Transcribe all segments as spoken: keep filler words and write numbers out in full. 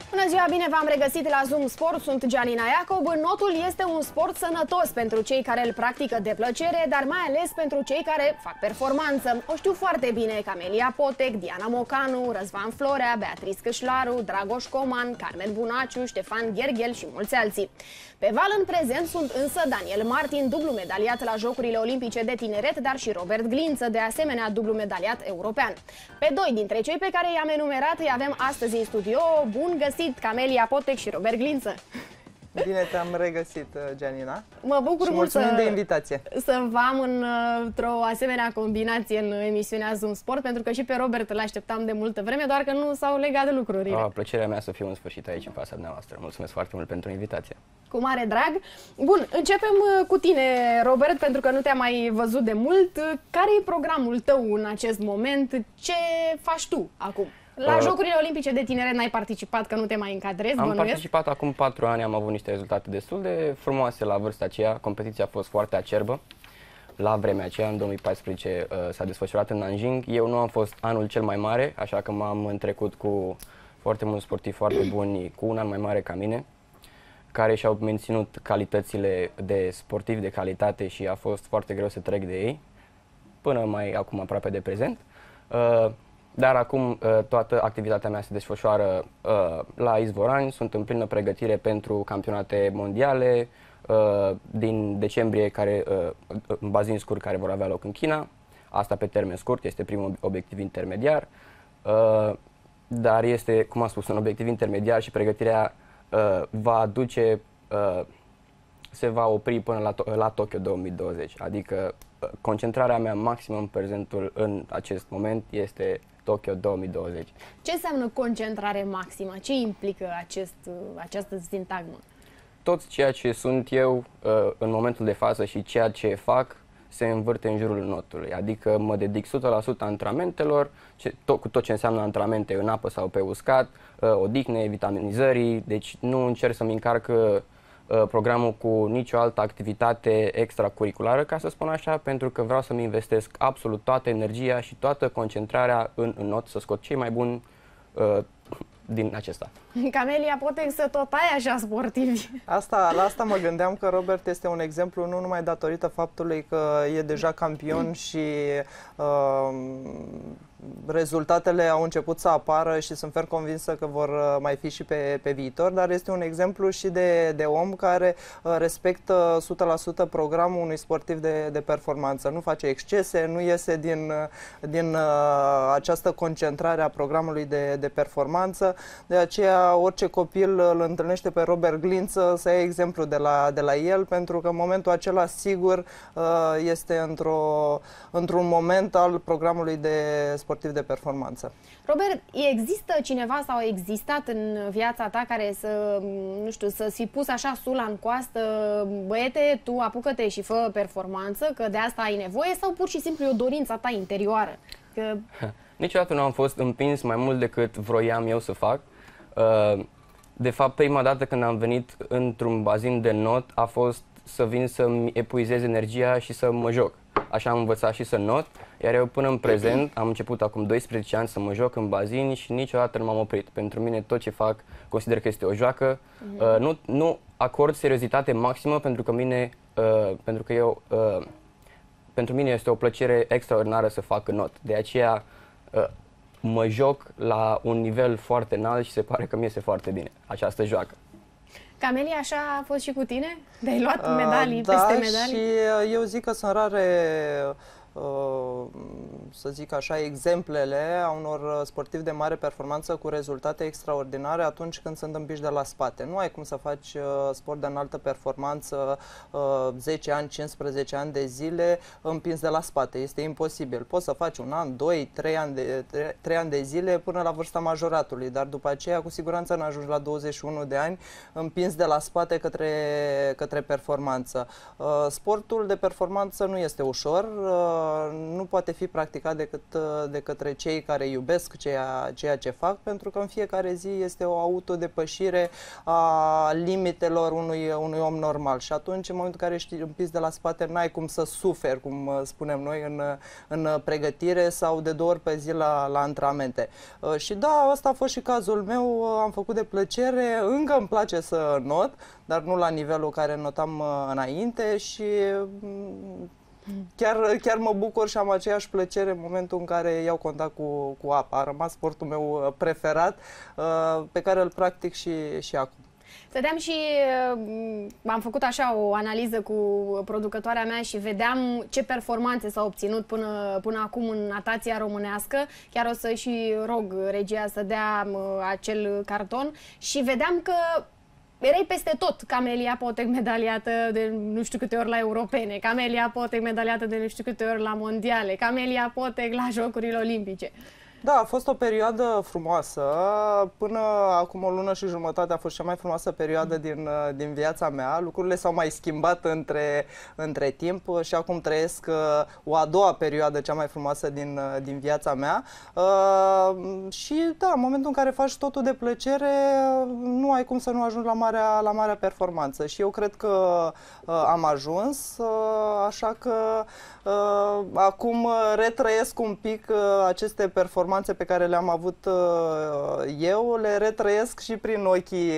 Bună ziua, bine v-am regăsit la Zoom Sport, sunt Gianina Iacob. Notul este un sport sănătos pentru cei care îl practică de plăcere, dar mai ales pentru cei care fac performanță. O știu foarte bine Camelia Potec, Diana Mocanu, Răzvan Florea, Beatrice Cășlaru, Dragoș Coman, Carmen Bunaciu, Ștefan Gherghel și mulți alții. Pe val în prezent sunt însă Daniel Martin, dublu medaliat la Jocurile Olimpice de Tineret, dar și Robert Glință, de asemenea dublu medaliat european. Pe doi dintre cei pe care i-am enumerat îi avem astăzi în studio. Bun găsit, Camelia Potec și Robert Glință! Bine te-am regăsit, Gianina. Mă bucur și mult să, de invitație. să vă am într-o asemenea combinație în emisiunea Zoom Sport, pentru că și pe Robert îl așteptam de multă vreme, doar că nu s-au legat de lucrurile. A, plăcerea mea să fiu în sfârșit aici în fața dumneavoastră. Mulțumesc foarte mult pentru invitație. Cu mare drag. Bun, începem cu tine, Robert, pentru că nu te-am mai văzut de mult. Care e programul tău în acest moment? Ce faci tu acum? La uh, Jocurile Olimpice de Tineret n-ai participat, că nu te mai încadrezi, Am bănuiesc? participat acum patru ani, am avut niște rezultate destul de frumoase la vârsta aceea. Competiția a fost foarte acerbă. La vremea aceea, în două mii paisprezece, uh, s-a desfășurat în Nanjing. Eu nu am fost anul cel mai mare, așa că m-am întrecut cu foarte mulți sportivi foarte buni, cu un an mai mare ca mine, care și-au menținut calitățile de sportivi de calitate și a fost foarte greu să trec de ei, până mai acum aproape de prezent. Uh, Dar acum toată activitatea mea se desfășoară uh, la Izvorani, sunt în plină pregătire pentru campionate mondiale uh, din decembrie, care, uh, în bazin scurt, care vor avea loc în China. Asta pe termen scurt, este primul obiectiv intermediar, uh, dar este, cum am spus, un obiectiv intermediar și pregătirea uh, va duce, uh, se va opri până la, to la Tokyo două mii douăzeci, adică uh, concentrarea mea maximă în prezentul în acest moment este Tokyo două mii douăzeci. Ce înseamnă concentrare maximă? Ce implică acest, această sintagmă? Tot ceea ce sunt eu în momentul de față și ceea ce fac se învârte în jurul notului. Adică mă dedic o sută la sută antrenamentelor, tot, cu tot ce înseamnă antrenamente în apă sau pe uscat, odihne, vitaminizării, deci nu încerc să-mi încarc programul cu nicio altă activitate extracurriculară, ca să spun așa, pentru că vreau să-mi investesc absolut toată energia și toată concentrarea în, în not, să scot cei mai buni uh, din acesta. Camelia, poate să tot ai așa sportivi. Asta, la asta mă gândeam, că Robert este un exemplu nu numai datorită faptului că e deja campion și uh, rezultatele au început să apară și sunt fer convinsă că vor mai fi și pe, pe viitor, dar este un exemplu și de, de om care respectă o sută la sută programul unui sportiv de, de performanță. Nu face excese, nu iese din, din uh, această concentrare a programului de, de performanță. De aceea orice copil îl întâlnește pe Robert Glință să ia exemplu de la, de la el, pentru că în momentul acela sigur uh, este într-o, într-un moment al programului de sportiv de performanță. Robert, există cineva sau a existat în viața ta care să, nu știu, să-ți fi pus așa sula în coastă: băiete, tu apucă-te și fă performanță, că de asta ai nevoie, sau pur și simplu e o dorință ta interioară? Că... Niciodată nu am fost împins mai mult decât vroiam eu să fac. De fapt, prima dată când am venit într-un bazin de not a fost să vin să-mi epuizez energia și să mă joc. Așa am învățat și să not, iar eu până în prezent am început acum doisprezece ani să mă joc în bazin și niciodată nu m-am oprit. Pentru mine tot ce fac consider că este o joacă. Uh-huh. uh, nu, nu acord seriozitate maximă, pentru că mine, uh, pentru că eu, uh, pentru mine este o plăcere extraordinară să fac not. De aceea uh, mă joc la un nivel foarte înalt și se pare că mi iese foarte bine această joacă. Camelia, așa a fost și cu tine? De-ai luat medalii uh, peste da, medalii? Și eu zic că sunt rare, uh, să zic așa, exemplele a unor sportivi de mare performanță cu rezultate extraordinare atunci când sunt împiși de la spate. Nu ai cum să faci uh, sport de înaltă performanță uh, zece ani, cincisprezece ani de zile împins de la spate. Este imposibil. Poți să faci un an, doi, trei ani de, trei ani de zile până la vârsta majoratului, dar după aceea cu siguranță nu ajungi la douăzeci și unu de ani împins de la spate către, către performanță. Uh, sportul de performanță nu este ușor. Uh, nu poate fi practicat decât de către cei care iubesc ceea, ceea ce fac, pentru că în fiecare zi este o autodepășire a limitelor unui, unui om normal. Și atunci, în momentul în care ești împins de la spate, n-ai cum să suferi, cum spunem noi, în, în pregătire sau de două ori pe zi la, la antrenamente. Și da, ăsta a fost și cazul meu, am făcut de plăcere, încă îmi place să not, dar nu la nivelul care notam înainte și chiar, chiar mă bucur și am aceeași plăcere în momentul în care iau contact cu, cu apa. A rămas sportul meu preferat, pe care îl practic și, și acum. Stăteam și am făcut așa o analiză cu producătoarea mea și vedeam ce performanțe s-au obținut până, până acum în natația românească. Chiar o să și rog regia să dea acel carton și vedeam că erai peste tot. Camelia Potec medaliată de nu știu câte ori la europene, Camelia Potec medaliată de nu știu câte ori la mondiale, Camelia Potec la Jocurile Olimpice. Da, a fost o perioadă frumoasă. Până acum o lună și jumătate a fost cea mai frumoasă perioadă din, din viața mea. Lucrurile s-au mai schimbat între, între timp și acum trăiesc o a doua perioadă cea mai frumoasă din, din viața mea. Și da, în momentul în care faci totul de plăcere, nu ai cum să nu ajungi la marea, la marea performanță. Și eu cred că am ajuns, așa că acum retrăiesc un pic aceste performanțe pe care le-am avut uh, eu, le retrăiesc și prin ochii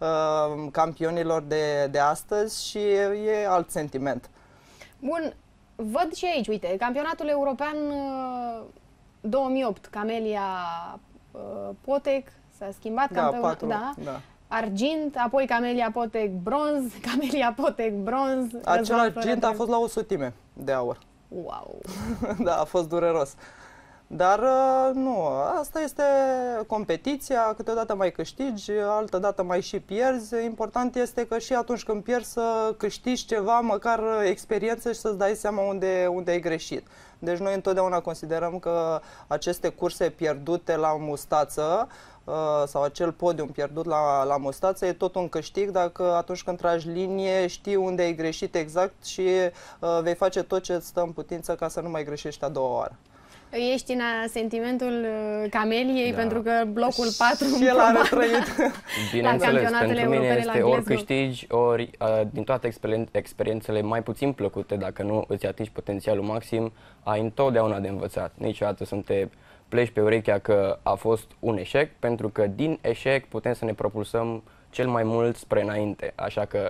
uh, campionilor de, de astăzi și e alt sentiment. Bun, văd și aici, uite, campionatul european uh, două mii opt, Camelia uh, Potec, s-a schimbat da, campionatul, da, da. Argint, apoi Camelia Potec bronz, Camelia Potec bronz. Acel argint a fost la o sutime de aur. Wow! Da, a fost dureros. Dar nu, asta este competiția, câteodată mai câștigi, altă dată mai și pierzi. Important este că și atunci când pierzi să câștigi ceva, măcar experiență și să-ți dai seama unde, unde ai greșit. Deci noi întotdeauna considerăm că aceste curse pierdute la mustață sau acel podium pierdut la, la mustață e tot un câștig dacă atunci când tragi linie știi unde ai greșit exact și vei face tot ce îți stă în putință ca să nu mai greșești a doua oară. Ești în sentimentul Cameliei, da, pentru că blocul patru și el a retrăit. Bineînțeles, pentru mine este ori câștigi, ori din toate experiențele mai puțin plăcute, dacă nu îți atingi potențialul maxim, ai întotdeauna de învățat. Niciodată să nu te pleci pe urechea că a fost un eșec, pentru că din eșec putem să ne propulsăm cel mai mult spre înainte. Așa că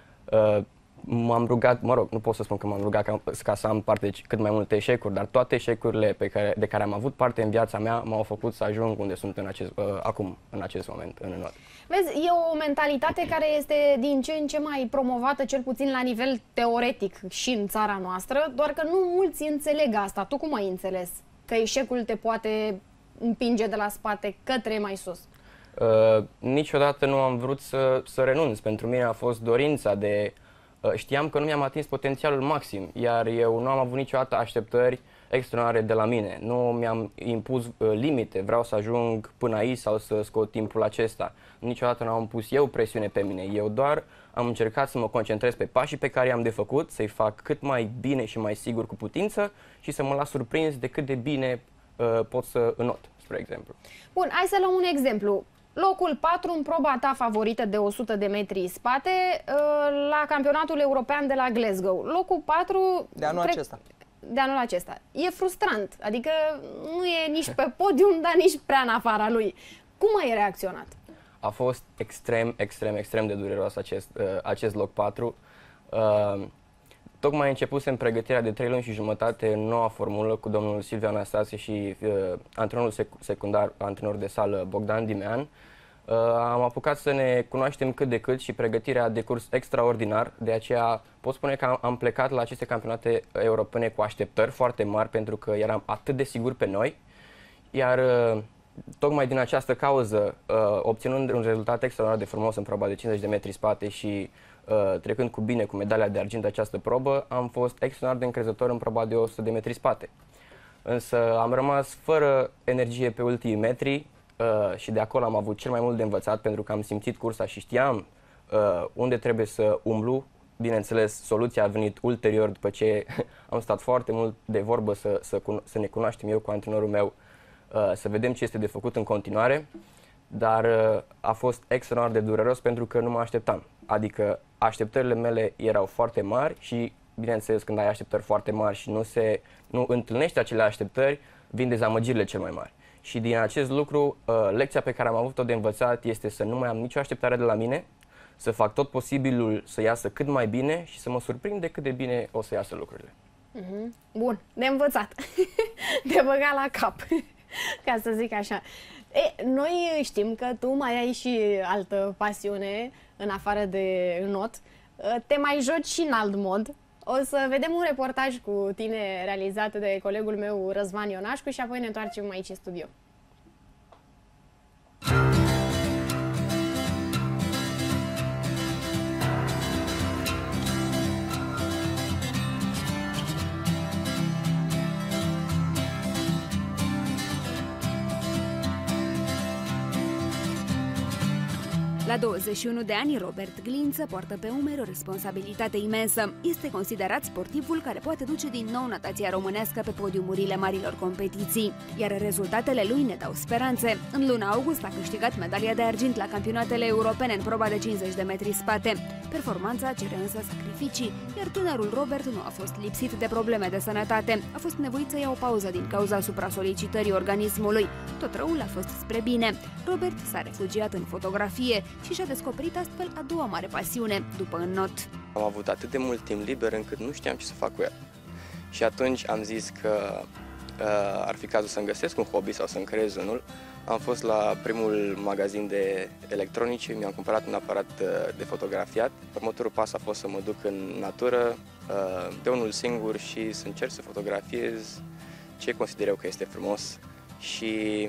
uh, m-am rugat, mă rog, nu pot să spun că m-am rugat ca, ca să am parte de cât mai multe eșecuri, dar toate eșecurile pe care, de care am avut parte în viața mea m-au făcut să ajung unde sunt în acest, uh, acum, în acest moment, în înot. Vezi, e o mentalitate care este din ce în ce mai promovată, cel puțin la nivel teoretic și în țara noastră, doar că nu mulți înțeleg asta. Tu cum ai înțeles că eșecul te poate împinge de la spate către mai sus? Uh, niciodată nu am vrut să, să renunț. Pentru mine a fost dorința de... Știam că nu mi-am atins potențialul maxim, iar eu nu am avut niciodată așteptări extraordinare de la mine. Nu mi-am impus limite, vreau să ajung până aici sau să scot timpul acesta. Niciodată nu am pus eu presiune pe mine. Eu doar am încercat să mă concentrez pe pașii pe care i-am de făcut, să-i fac cât mai bine și mai sigur cu putință și să mă las surprins de cât de bine uh, pot să înot, spre exemplu. Bun, hai să luăm un exemplu. Locul patru în proba ta favorită de o sută de metri spate la campionatul european de la Glasgow. Locul patru de anul acesta. De anul acesta. E frustrant, adică nu e nici pe podium, dar nici prea în afara lui. Cum ai reacționat? A fost extrem, extrem, extrem de dureros acest, acest loc patru. Tocmai începusem pregătirea de trei luni și jumătate în noua formulă cu domnul Silviu Anastase și uh, antrenorul sec secundar, antrenor de sală Bogdan Dimean. Uh, am apucat să ne cunoaștem cât de cât și pregătirea a decurs extraordinar, de aceea pot spune că am, am plecat la aceste campionate europene cu așteptări foarte mari pentru că eram atât de siguri pe noi, iar uh, tocmai din această cauză, uh, obținând un rezultat extraordinar de frumos în proba de cincizeci de metri spate și Uh, trecând cu bine cu medalia de argint această probă, am fost extraordinar de încrezător în proba de o sută de metri spate. Însă am rămas fără energie pe ultimii metri uh, și de acolo am avut cel mai mult de învățat pentru că am simțit cursa și știam uh, unde trebuie să umblu, bineînțeles, soluția a venit ulterior, după ce am stat foarte mult de vorbă să, să, să ne cunoaștem eu cu antrenorul meu, uh, să vedem ce este de făcut în continuare, dar uh, a fost extraordinar de dureros pentru că nu mă așteptam. Adică așteptările mele erau foarte mari și, bineînțeles, când ai așteptări foarte mari și nu, se, nu întâlnești acele așteptări, vin dezamăgirile cel mai mari. Și din acest lucru, uh, lecția pe care am avut-o de învățat este să nu mai am nicio așteptare de la mine, să fac tot posibilul să iasă cât mai bine și să mă surprind de cât de bine o să iasă lucrurile. Mm-hmm. Bun, de învățat, de băgat la cap, ca să zic așa. E, noi știm că tu mai ai și altă pasiune în afară de not. Te mai joci și în alt mod. O să vedem un reportaj cu tine realizat de colegul meu Răzvan Ionașcu și apoi ne întoarcem aici în studio. La douăzeci și unu de ani, Robert Glință poartă pe umeri o responsabilitate imensă. Este considerat sportivul care poate duce din nou natația românească pe podiumurile marilor competiții. Iar rezultatele lui ne dau speranțe. În luna august a câștigat medalia de argint la campionatele europene în proba de cincizeci de metri spate. Performanța cere însă sacrificii, iar tânărul Robert nu a fost lipsit de probleme de sănătate. A fost nevoit să ia o pauză din cauza supra-solicitării organismului. Tot răul a fost spre bine. Robert s-a refugiat în fotografie și și-a descoperit astfel a doua mare pasiune, după înnot. Am avut atât de mult timp liber încât nu știam ce să fac cu el. Și atunci am zis că uh, ar fi cazul să-mi găsesc un hobby sau să-mi creez unul. Am fost la primul magazin de electronice, mi-am cumpărat un aparat uh, de fotografiat. Următorul pas a fost să mă duc în natură, uh, de unul singur și să încerc să fotografiez ce consider eu că este frumos. Și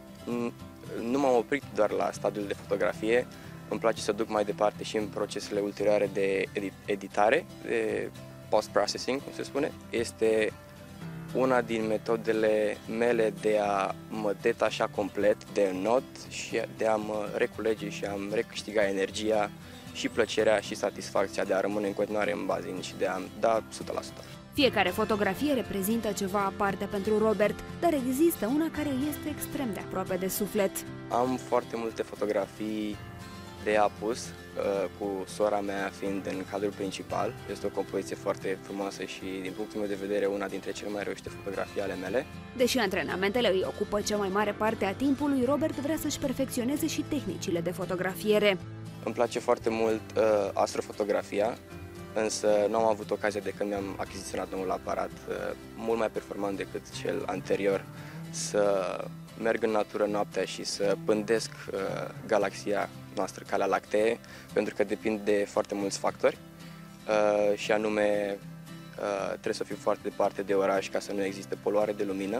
nu m-am oprit doar la stadiul de fotografie, îmi place să duc mai departe și în procesele ulterioare de editare, de post-processing, cum se spune. Este una din metodele mele de a mă detașa complet de not și de a mă reculege și a -mi recâștiga energia și plăcerea și satisfacția de a rămâne în continuare în bazin și de a da o sută la sută. Fiecare fotografie reprezintă ceva aparte pentru Robert, dar există una care este extrem de aproape de suflet. Am foarte multe fotografii de apus, cu sora mea fiind în cadrul principal. Este o compoziție foarte frumoasă și, din punctul meu de vedere, una dintre cele mai reușite fotografii ale mele. Deși antrenamentele îi ocupă cea mai mare parte a timpului, Robert vrea să-și perfecționeze și tehnicile de fotografiere. Îmi place foarte mult uh, astrofotografia, însă nu am avut ocazia de când mi-am achiziționat noul aparat, uh, mult mai performant decât cel anterior, să merg în natură noaptea și să pândesc uh, galaxia noastră, Calea Lactee, pentru că depind de foarte mulți factori uh, și anume uh, trebuie să fiu foarte departe de oraș ca să nu existe poluare de lumină.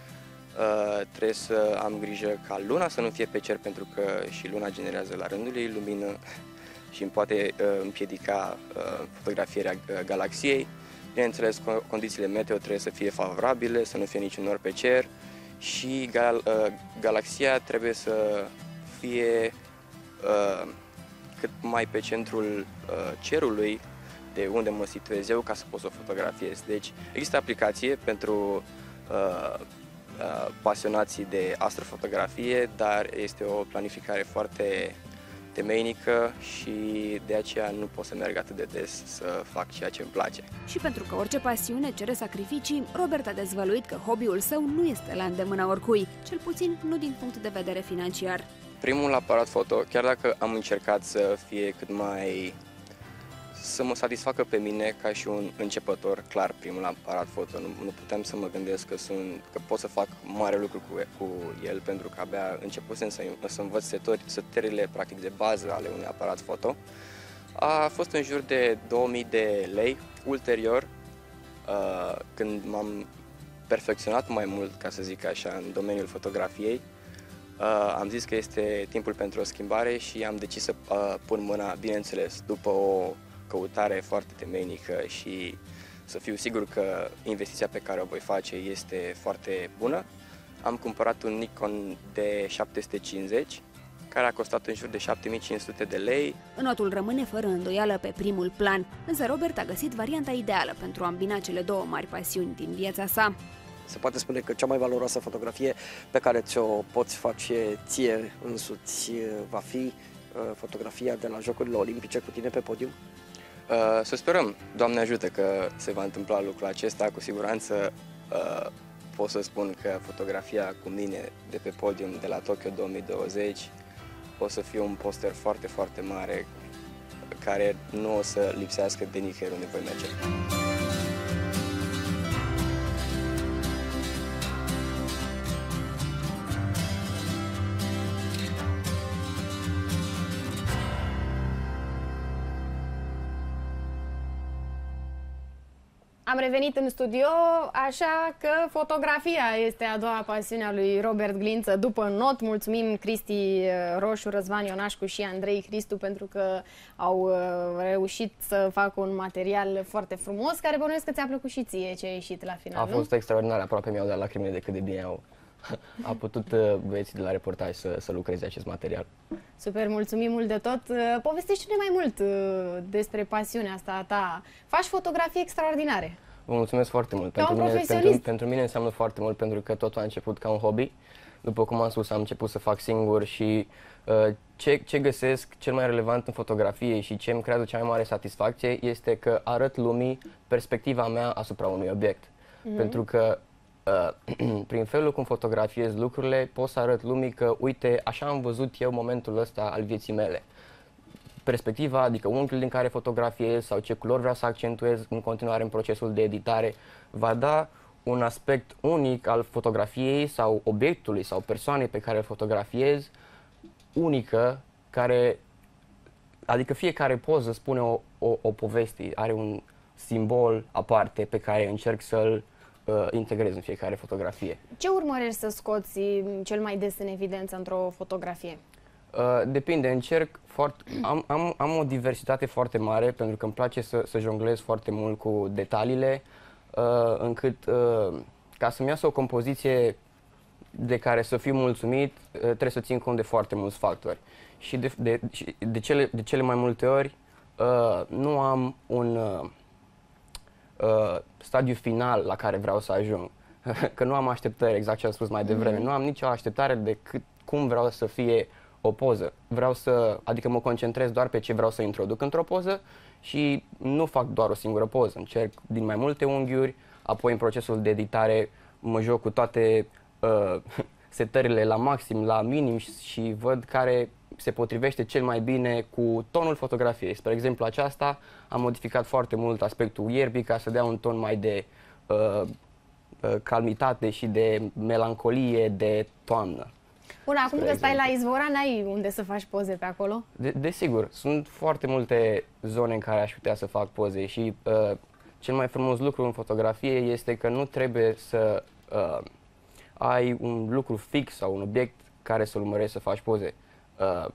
Uh, trebuie să am grijă ca luna să nu fie pe cer, pentru că și luna generează la rândul ei lumină și îmi poate uh, împiedica uh, fotografierea uh, galaxiei. Bineînțeles, condițiile meteo trebuie să fie favorabile, să nu fie niciun nor pe cer și gal uh, galaxia trebuie să fie uh, cât mai pe centrul uh, cerului, de unde mă situez eu, ca să pot să o fotografiez. Deci există aplicație pentru uh, uh, pasionații de astrofotografie, dar este o planificare foarte temeinică și de aceea nu pot să merg atât de des să fac ceea ce îmi place. Și pentru că orice pasiune cere sacrificii, Robert a dezvăluit că hobby-ul său nu este la îndemâna oricui, cel puțin nu din punct de vedere financiar. Primul aparat foto, chiar dacă am încercat să fie cât mai... să mă satisfacă pe mine ca și un începător, clar, primul aparat foto, nu, nu puteam să mă gândesc că, sunt, că pot să fac mare lucru cu, cu el, pentru că abia începusem să, să învăț setări, setările practic de bază ale unui aparat foto. A fost în jur de două mii de lei. Ulterior, uh, când m-am perfecționat mai mult, ca să zic așa, în domeniul fotografiei, uh, am zis că este timpul pentru o schimbare și am decis să uh, pun mâna, bineînțeles, după o căutare foarte temeinică și să fiu sigur că investiția pe care o voi face este foarte bună. Am cumpărat un Nikon D șapte sute cincizeci, care a costat în jur de șapte mii cinci sute de lei. Notul rămâne fără îndoială pe primul plan, însă Robert a găsit varianta ideală pentru a îmbina cele două mari pasiuni din viața sa. Se poate spune că cea mai valoroasă fotografie pe care ți-o poți face ție însuți va fi fotografia de la Jocurile Olimpice cu tine pe podium? Uh, să sperăm, Doamne ajută, că se va întâmpla lucrul acesta. Cu siguranță uh, pot să spun că fotografia cu mine de pe podium de la Tokyo două mii douăzeci o să fie un poster foarte, foarte mare care nu o să lipsească de nicăieri unde voi merge. Am revenit în studio, așa că fotografia este a doua pasiune a lui Robert Glință după not. Mulțumim Cristi Roșu, Răzvan Ionașcu și Andrei Cristu pentru că au reușit să facă un material foarte frumos, care bănuiesc că ți-a plăcut și ție ce a ieșit la final, A fost nu? extraordinar, aproape mi-au dat lacrimile de cât de bine au. A putut băieții de la reportaj să, să lucreze acest material. Super, mulțumim mult de tot. Povestește-ne mai mult despre pasiunea asta a ta. Faci fotografii extraordinare. Vă mulțumesc foarte mult. Ca Pentru un mine, profesionist. pentru, pentru mine înseamnă foarte mult, pentru că totul a început ca un hobby. După cum am spus, am început să fac singur și uh, ce, ce găsesc cel mai relevant în fotografie și ce îmi creează cea mai mare satisfacție este că arăt lumii perspectiva mea asupra unui obiect. Mm-hmm. Pentru că Uh, prin felul cum fotografiez lucrurile, pot să arăt lumii că, uite, așa am văzut eu momentul ăsta al vieții mele. Perspectiva, adică unghiul din care fotografiez sau ce culori vreau să accentuez în continuare în procesul de editare, va da un aspect unic al fotografiei sau obiectului sau persoanei pe care îl fotografiez, unică, care, adică fiecare poză spune o, o, o poveste, are un simbol aparte pe care încerc să-l Uh, integrez în fiecare fotografie. Ce urmărești să scoți cel mai des în evidență într-o fotografie? Uh, depinde, încerc foarte... Am, am, am o diversitate foarte mare pentru că îmi place să, să jonglez foarte mult cu detaliile, uh, încât uh, ca să-mi iasă o compoziție de care să fiu mulțumit, uh, trebuie să țin cont de foarte mulți factori. Și de, de, de, cele, de cele mai multe ori uh, nu am un... Uh, Uh, stadiu final la care vreau să ajung. Că nu am așteptări, exact ce am spus mai devreme. Mm-hmm. Nu am nicio așteptare decât cum vreau să fie o poză. Vreau să, adică mă concentrez doar pe ce vreau să introduc într-o poză și nu fac doar o singură poză. Încerc din mai multe unghiuri, apoi în procesul de editare mă joc cu toate uh, setările la maxim, la minim și, și văd care se potrivește cel mai bine cu tonul fotografiei. Spre exemplu, aceasta am modificat foarte mult aspectul ierbii ca să dea un ton mai de uh, uh, calmitate și de melancolie, de toamnă. Bun, acum că stai la Izvora, n-ai unde să faci poze pe acolo? De, desigur, sunt foarte multe zone în care aș putea să fac poze și uh, cel mai frumos lucru în fotografie este că nu trebuie să uh, ai un lucru fix sau un obiect care să-l urmărești să faci poze. Uh,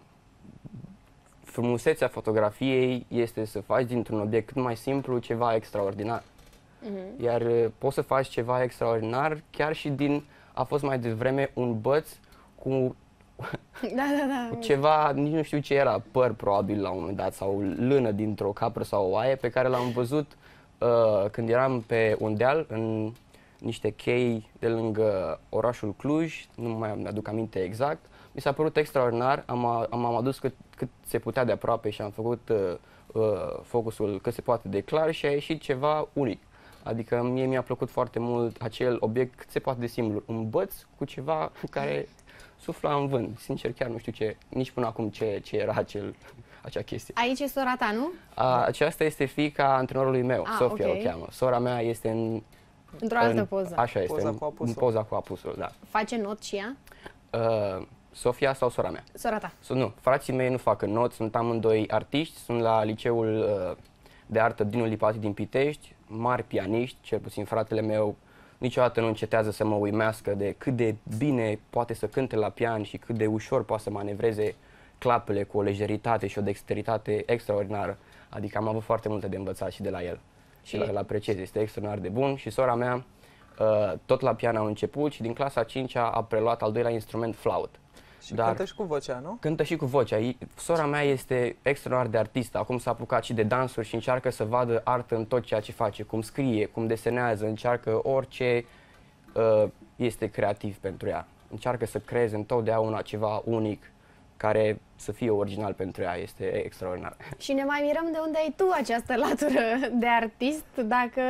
frumusețea fotografiei este să faci dintr-un obiect cât mai simplu ceva extraordinar. Uh-huh. Iar uh, poți să faci ceva extraordinar chiar și din, a fost mai devreme un băț cu da, da, da. ceva, nici nu știu ce era, păr probabil la un moment dat sau lână dintr-o capră sau o oaie pe care l-am văzut uh, când eram pe un deal în niște chei de lângă orașul Cluj, nu mai mi-aduc aminte exact. Mi s-a părut extraordinar, am, am, am adus cât, cât se putea de aproape și am făcut uh, uh, focusul cât se poate de clar și a ieșit ceva unic. Adică mie mi-a plăcut foarte mult acel obiect cât se poate de simplu, un băț cu ceva care sufla în vânt. Sincer, chiar nu știu ce, nici până acum ce, ce era acel, acea chestie. Aici e sora ta, nu? A, aceasta este fiica antrenorului meu, ah, Sofia okay. o cheamă. Sora mea este în... Într-o altă poză. Așa este, poza în, cu apusul. în poza cu apusul, da. Face not și ea? Uh, Sofia sau sora mea? Sora ta. So, nu, frații mei nu fac not, sunt amândoi artiști, sunt la liceul uh, de artă Dinu Lipati din Pitești, mari pianiști, cel puțin fratele meu niciodată nu încetează să mă uimească de cât de bine poate să cânte la pian și cât de ușor poate să manevreze clapele cu o lejeritate și o dexteritate extraordinară. Adică am avut foarte multe de învățat și de la el. Și îl apreciez, este extraordinar de bun. Și sora mea, uh, tot la pian au început și din clasa a cincea a preluat al doilea instrument, flaut. Și dar cântă și cu vocea, nu? Cântă și cu vocea. Sora mea este extraordinar de artistă. Acum s-a apucat și de dansuri și încearcă să vadă artă în tot ceea ce face. Cum scrie, cum desenează, încearcă orice uh, este creativ pentru ea. Încearcă să creeze întotdeauna ceva unic care să fie original pentru ea. Este extraordinar. Și ne mai mirăm de unde ai tu această latură de artist, dacă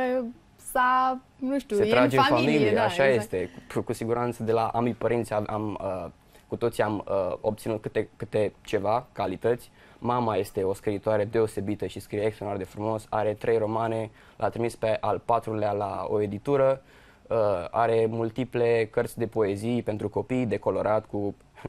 s-a, nu știu, Se e trage în familie. familie, Da, așa exact. este. Cu, cu siguranță de la ambii părinți am, am uh, cu toții am uh, obținut câte, câte ceva calități. Mama este o scriitoare deosebită și scrie extraordinar de frumos. Are trei romane, l-a trimis pe al patrulea la o editură. Uh, are multiple cărți de poezii pentru copii, de colorat, cu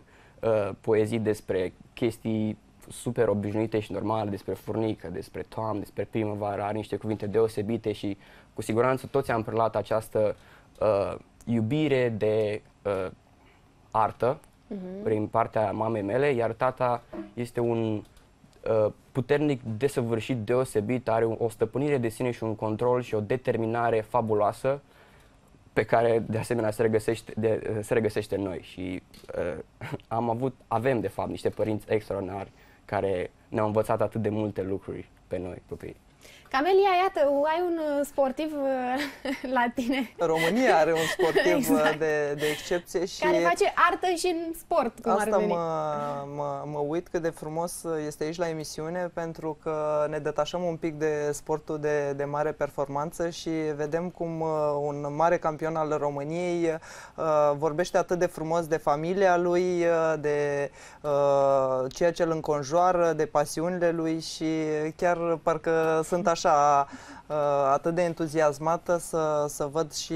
uh, poezii despre chestii super obișnuite și normale, despre furnică, despre toamnă, despre primăvară. Are niște cuvinte deosebite și cu siguranță toți am preluat această uh, iubire de uh, artă uh-huh. prin partea mamei mele, iar tata este un uh, puternic desăvârșit, deosebit, are o stăpânire de sine și un control și o determinare fabuloasă pe care de asemenea se regăsește, de, se regăsește în noi și uh, am avut, avem de fapt niște părinți extraordinari care ne-au învățat atât de multe lucruri pe noi, copiii. Camelia, iată, ai un sportiv la tine. România are un sportiv Exact. de, de excepție și... Care face artă și în sport, cum Asta ar veni. mă, mă, mă uit cât de frumos este aici la emisiune, pentru că ne detașăm un pic de sportul de, de mare performanță și vedem cum un mare campion al României uh, vorbește atât de frumos de familia lui, de uh, ceea ce îl înconjoară, de pasiunile lui și chiar parcă sunt așa uh, atât de entuziasmată să, să văd și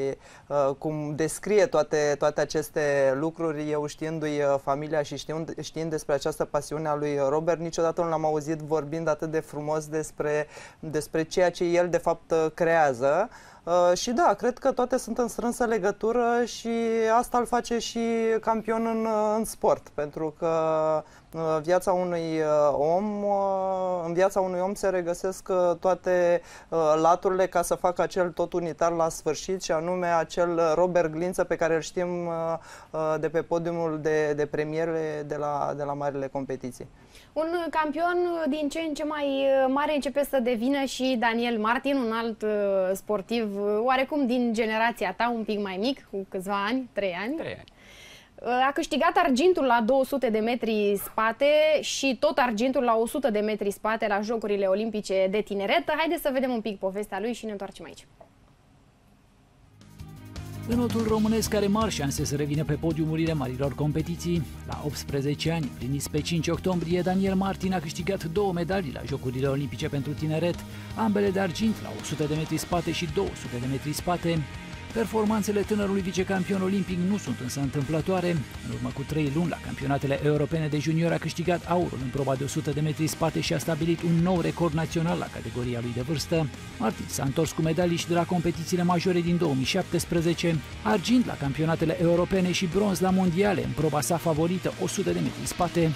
uh, cum descrie toate, toate aceste lucruri, eu știindu-i familia și știind, știind despre această pasiune a lui Robert, niciodată nu l-am auzit vorbind atât de frumos despre, despre ceea ce el de fapt creează. Uh, și da, cred că toate sunt în strânsă legătură și asta îl face și campion în, în sport, pentru că uh, viața unui uh, om, uh, în viața unui om se regăsesc uh, toate uh, laturile ca să facă acel tot unitar la sfârșit, și anume acel Robert Glință pe care îl știm uh, uh, de pe podiumul de, de premiere de la, de la marile competiții. Un campion din ce în ce mai mare începe să devină și Daniel Martin, un alt uh, sportiv oarecum din generația ta, un pic mai mic, cu câțiva ani, trei ani. Trei ani. Uh, a câștigat argintul la două sute de metri spate și tot argintul la o sută de metri spate la Jocurile Olimpice de Tineret. Haideți să vedem un pic povestea lui și ne întoarcem aici. Înotul românesc are mari șanse să revină pe podiumurile marilor competiții. La optsprezece ani, pliniți pe cinci octombrie, Daniel Martin a câștigat două medalii la Jocurile Olimpice pentru Tineret, ambele de argint la o sută de metri spate și două sute de metri spate. Performanțele tânărului vicecampion olimpic nu sunt însă întâmplătoare. În urmă cu trei luni la campionatele europene de junior a câștigat aurul în proba de o sută de metri spate și a stabilit un nou record național la categoria lui de vârstă. Martin s-a întors cu medalii și de la competițiile majore din două mii șaptesprezece, argint la campionatele europene și bronz la mondiale în proba sa favorită o sută de metri spate.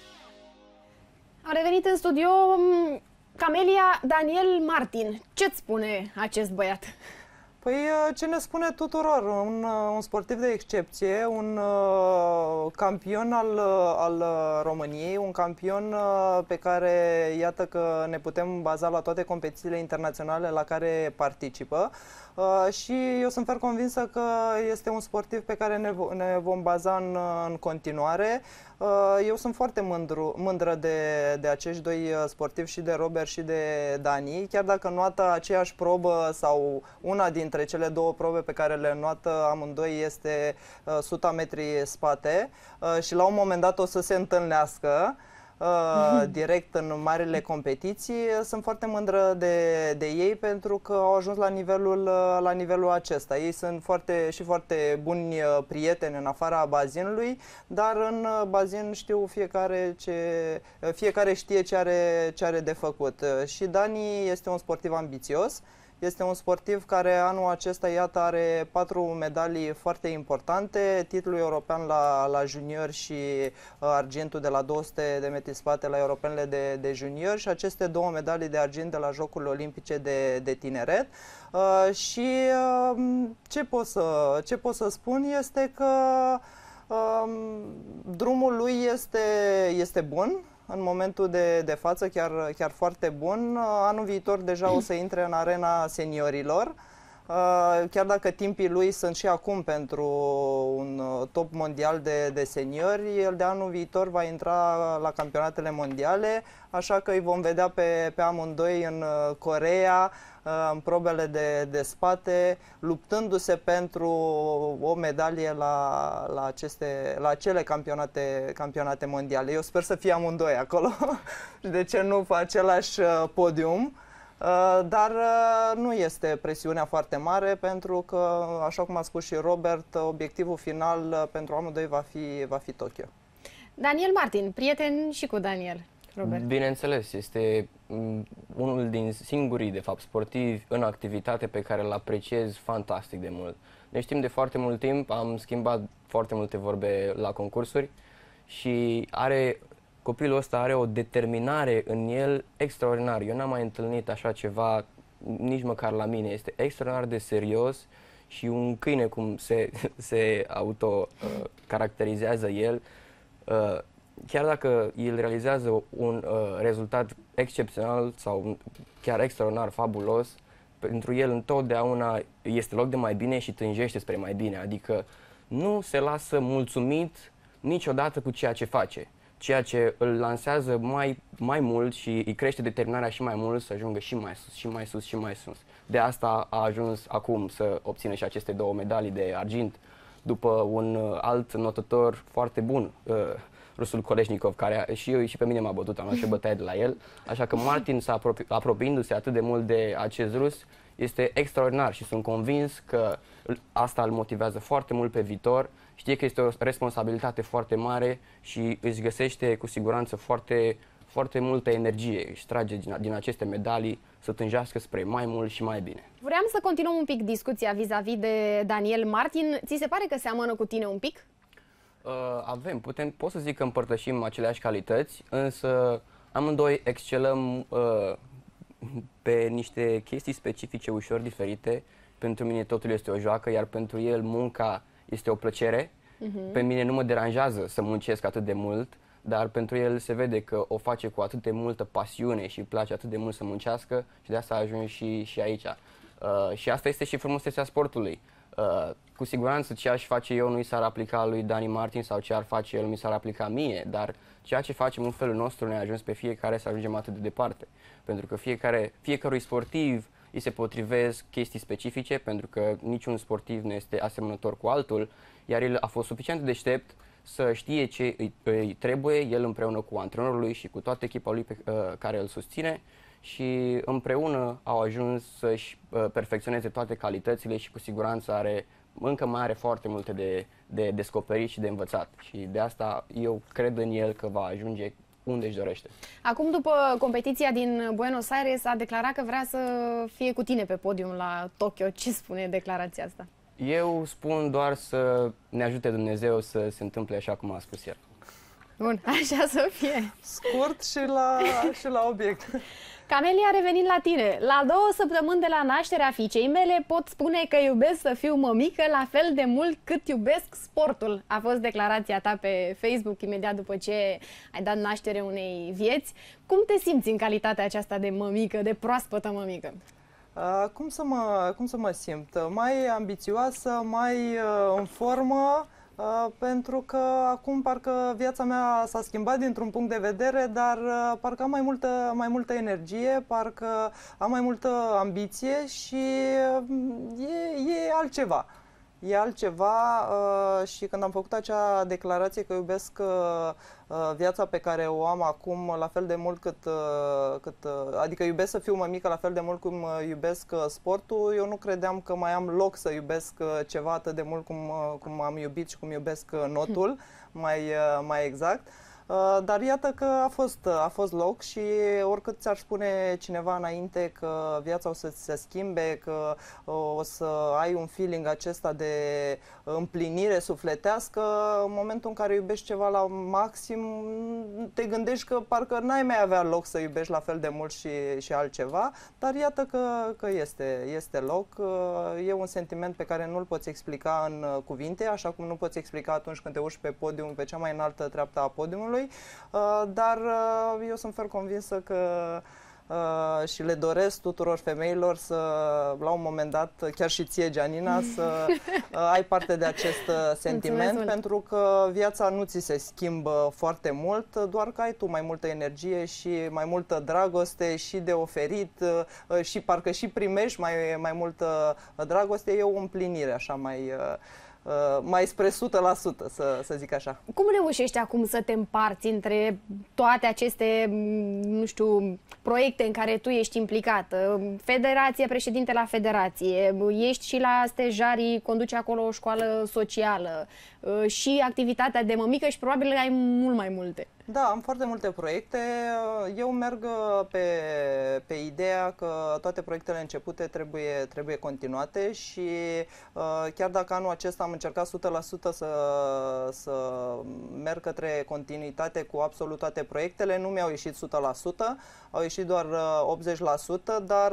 Am revenit în studio. Camelia, Daniel Martin, ce-ți spune acest băiat? Păi ce ne spune tuturor, un, un sportiv de excepție, un uh, campion al, al României, un campion uh, pe care iată că ne putem baza la toate competițiile internaționale la care participă. Uh, și eu sunt fer convinsă că este un sportiv pe care ne, ne vom baza în, în continuare. Uh, eu sunt foarte mândru, mândră de, de acești doi sportivi, și de Robert și de Dani, chiar dacă noată aceeași probă sau una dintre cele două probe pe care le noată amândoi este uh, suta metri spate, uh, și la un moment dat o să se întâlnească Uh, direct în marile competiții. Sunt foarte mândră de, de ei pentru că au ajuns la nivelul, la nivelul acesta. Ei sunt foarte, și foarte buni prieteni în afara bazinului, dar în bazin știu fiecare, ce, fiecare știe ce are, ce are de făcut. Și Dani este un sportiv ambițios. Este un sportiv care anul acesta, iată, are patru medalii foarte importante, titlul european la, la junior și uh, argintul de la două sute de metri spate la europenele de, de junior, și aceste două medalii de argint de la Jocurile Olimpice de, de Tineret. Uh, și uh, ce pot să, ce pot să spun este că Drumul lui este, este bun. În momentul de, de față, chiar, chiar foarte bun. Anul viitor deja o să intre în arena seniorilor. Chiar dacă timpii lui sunt și acum pentru un top mondial de, de seniori, el de anul viitor va intra la campionatele mondiale, așa că îi vom vedea pe, pe amândoi în Coreea, în probele de, de spate, luptându-se pentru o medalie la, la, aceste, la acele campionate, campionate mondiale. Eu sper să fie amândoi acolo și de ce nu pe același podium. Dar nu este presiunea foarte mare pentru că, așa cum a spus și Robert, obiectivul final pentru amândoi va fi, va fi Tokyo. Daniel Martin, prieten și cu Daniel, Robert. Bineînțeles, este unul din singurii, de fapt, sportivi în activitate pe care îl apreciez fantastic de mult. Ne știm de foarte mult timp, am schimbat foarte multe vorbe la concursuri și are... Copilul ăsta are o determinare în el extraordinară. Eu n-am mai întâlnit așa ceva nici măcar la mine. Este extraordinar de serios și un câine, cum se, se auto-caracterizează uh, el, uh, chiar dacă el realizează un uh, rezultat excepțional sau chiar extraordinar, fabulos, pentru el întotdeauna este loc de mai bine și tânjește spre mai bine. Adică nu se lasă mulțumit niciodată cu ceea ce face. Ceea ce îl lansează mai, mai mult și îi crește determinarea și mai mult să ajungă și mai sus, și mai sus, și mai sus. De asta a ajuns acum să obțină și aceste două medalii de argint, după un alt notător foarte bun, uh, rusul Kolesnikov, care și eu și pe mine m-a bătut, am luat și bătaie de la el. Așa că Martin, apropi, apropiindu-se atât de mult de acest rus, este extraordinar și sunt convins că asta îl motivează foarte mult pe viitor. Știe că este o responsabilitate foarte mare și își găsește cu siguranță foarte, foarte multă energie. Își trage din, din aceste medalii să tânjească spre mai mult și mai bine. Vreau să continuăm un pic discuția vis-a-vis de Daniel Martin. Ți se pare că seamănă cu tine un pic? Uh, avem, putem, pot să zic că împărtășim aceleași calități, însă amândoi excelăm uh, pe niște chestii specifice ușor diferite. Pentru mine totul este o joacă, iar pentru el munca este o plăcere. Uh-huh. Pe mine nu mă deranjează să muncesc atât de mult, dar pentru el se vede că o face cu atât de multă pasiune și îi place atât de mult să muncească și de asta a ajuns și, și aici. Uh, și asta este și frumusețea sportului. Uh, cu siguranță ce aș face eu nu i s-ar aplica lui Dani Martin sau ce ar face el nu mi s-ar aplica mie, dar ceea ce facem în felul nostru ne-a ajuns pe fiecare să ajungem atât de departe. Pentru că fiecare, fiecărui sportiv îi se potrivesc chestii specifice, pentru că niciun sportiv nu este asemănător cu altul, iar el a fost suficient de deștept să știe ce îi, îi trebuie, el împreună cu antrenorul lui și cu toată echipa lui pe uh, care îl susține, și împreună au ajuns să-și uh, perfecționeze toate calitățile și cu siguranță are, încă mai are foarte multe de, de descoperit și de învățat. Și de asta eu cred în el că va ajunge unde își dorește. Acum, după competiția din Buenos Aires, a declarat că vrea să fie cu tine pe podium la Tokyo. Ce spune declarația asta? Eu spun doar să ne ajute Dumnezeu să se întâmple așa cum a spus el. Bun, așa să fie. Scurt și la, și la obiect. Camelia, revenind la tine, la două săptămâni de la nașterea fiicei mele pot spune că iubesc să fiu mămică la fel de mult cât iubesc sportul. A fost declarația ta pe Facebook imediat după ce ai dat naștere unei vieți. Cum te simți în calitatea aceasta de mămică, de proaspătă mămică? Uh, cum, să mă, cum să mă simt? Mai ambițioasă, mai uh, în formă, uh, pentru că acum parcă viața mea s-a schimbat dintr-un punct de vedere, dar uh, parcă am mai multă, mai multă energie, parcă am mai multă ambiție și uh, e, e altceva. E altceva uh, și când am făcut acea declarație că iubesc uh, viața pe care o am acum la fel de mult cât, uh, cât uh, adică iubesc să fiu mămică la fel de mult cum uh, iubesc uh, sportul, eu nu credeam că mai am loc să iubesc uh, ceva atât de mult cum, uh, cum am iubit și cum iubesc uh, notul, mai, uh, mai exact. Dar iată că a fost, a fost loc și oricât ți-ar spune cineva înainte că viața o să se schimbe, că o să ai un feeling acesta de împlinire sufletească, în momentul în care iubești ceva la maxim, te gândești că parcă n-ai mai avea loc să iubești la fel de mult și, și altceva, dar iată că, că este, este loc. E un sentiment pe care nu-l poți explica în cuvinte, așa cum nu poți explica atunci când te urci pe podium, pe cea mai înaltă treaptă a podiumului, dar eu sunt fer convinsă că Uh, și le doresc tuturor femeilor să, la un moment dat, chiar și ție, Gianina, să uh, ai parte de acest uh, sentiment, pentru că viața nu ți se schimbă foarte mult, doar că ai tu mai multă energie și mai multă dragoste și de oferit uh, și parcă și primești mai, mai multă dragoste, e o împlinire așa mai... Uh, Uh, mai spre o sută la sută, să, să zic așa. Cum reușești acum să te împarți între toate aceste, nu știu, proiecte în care tu ești implicat? Federație, președinte la federație, ești și la Stejarii, conduci acolo o școală socială și activitatea de mămică și probabil ai mult mai multe. Da, am foarte multe proiecte. Eu merg pe, pe ideea că toate proiectele începute trebuie, trebuie continuate și chiar dacă anul acesta am încercat o sută la sută să, să merg către continuitate cu absolut toate proiectele, nu mi-au ieșit o sută la sută, au ieșit doar optzeci la sută, dar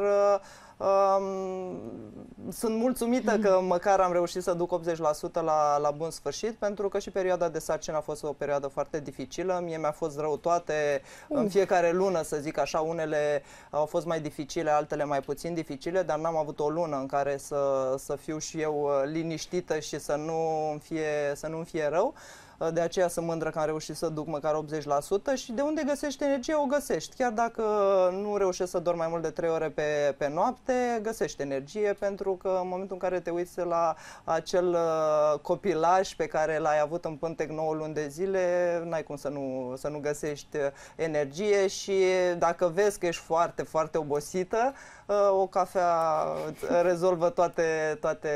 Um, sunt mulțumită că măcar am reușit să duc optzeci la sută la, la bun sfârșit, pentru că și perioada de sarcină a fost o perioadă foarte dificilă. Mie mi-a fost rău toate, uh. în fiecare lună, să zic așa, unele au fost mai dificile, altele mai puțin dificile, dar n-am avut o lună în care să, să fiu și eu liniștită și să nu îmi fie, să nu îmi fie rău. De aceea sunt mândră că am reușit să duc măcar optzeci la sută și de unde găsești energie, o găsești. Chiar dacă nu reușești să dormi mai mult de trei ore pe, pe noapte, găsești energie, pentru că în momentul în care te uiți la acel copilaj pe care l-ai avut în pântec nouă luni de zile, n-ai cum să nu, să nu găsești energie și dacă vezi că ești foarte, foarte obosită, o cafea rezolvă toate, toate,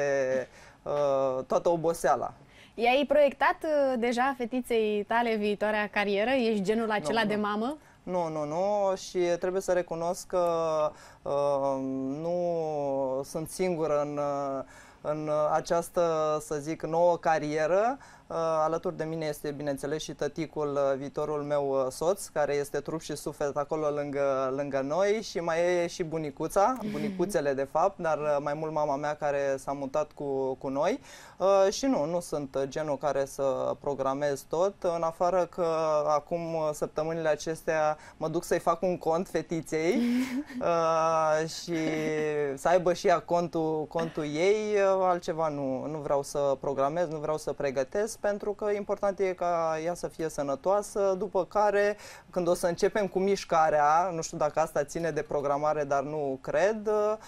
toată oboseala. I-ai proiectat uh, deja fetiței tale viitoarea carieră? Ești genul acela nu, de nu. mamă? Nu, nu, nu, și trebuie să recunosc că uh, nu sunt singură în, în această, să zic, nouă carieră. Uh, alături de mine este, bineînțeles, și tăticul, uh, viitorul meu uh, soț, care este trup și suflet acolo lângă, lângă noi, și mai e și bunicuța, bunicuțele de fapt, dar uh, mai mult mama mea care s-a mutat cu, cu noi. Uh, și nu, nu sunt genul care să programez tot, în afară că acum, săptămânile acestea, mă duc să-i fac un cont fetiței uh, și să aibă și ea contul, contul ei, uh, altceva nu, nu vreau să programez, nu vreau să pregătesc, pentru că important e ca ea să fie sănătoasă, după care, când o să începem cu mișcarea, nu știu dacă asta ține de programare, dar nu cred,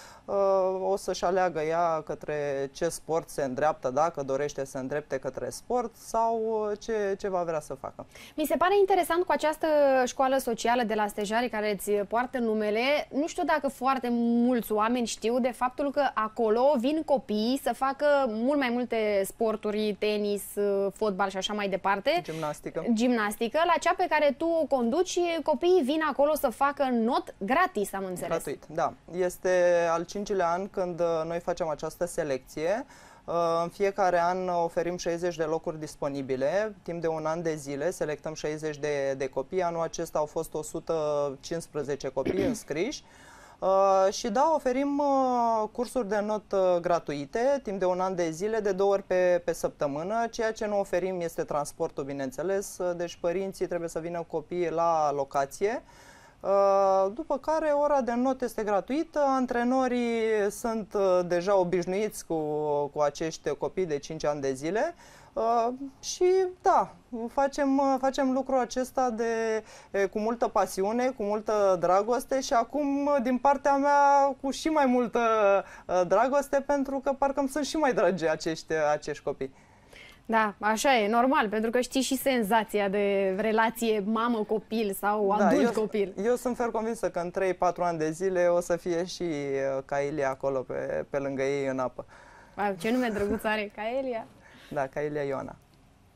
o să-și aleagă ea către ce sport se îndreaptă, dacă dorește să se îndrepte către sport sau ce, ce va vrea să facă. Mi se pare interesant cu această școală socială de la Stejarii care îți poartă numele. Nu știu dacă foarte mulți oameni știu de faptul că acolo vin copii să facă mult mai multe sporturi, tenis, fotbal și așa mai departe. Gimnastică. Gimnastică, la cea pe care tu o conduci, copiii vin acolo să facă not gratis, am înțeles. Gratuit, da. Este al cincilea an când noi facem această selecție. În fiecare an oferim șaizeci de locuri disponibile, timp de un an de zile, selectăm șaizeci de, de copii. Anul acesta au fost o sută cincisprezece copii înscriși. Uh, și da, oferim uh, cursuri de not uh, gratuite, timp de un an de zile, de două ori pe, pe săptămână. Ceea ce nu oferim este transportul, bineînțeles, uh, deci părinții trebuie să vină copiii la locație. Uh, după care ora de not este gratuită, antrenorii sunt uh, deja obișnuiți cu, cu acești copii de cinci ani de zile. Uh, și da, facem, uh, facem lucrul acesta de, uh, cu multă pasiune, cu multă dragoste și acum uh, din partea mea cu și mai multă uh, dragoste, pentru că parcă îmi sunt și mai dragi acești, uh, acești copii. Da, așa e, normal, pentru că știi și senzația de relație mamă-copil sau da, adult-copil. Eu, eu sunt fer convinsă că în trei patru ani de zile o să fie și uh, Caelia acolo pe, pe lângă ei în apă. Ce nume drăguț are Caelia? Da, Caelia Ioana.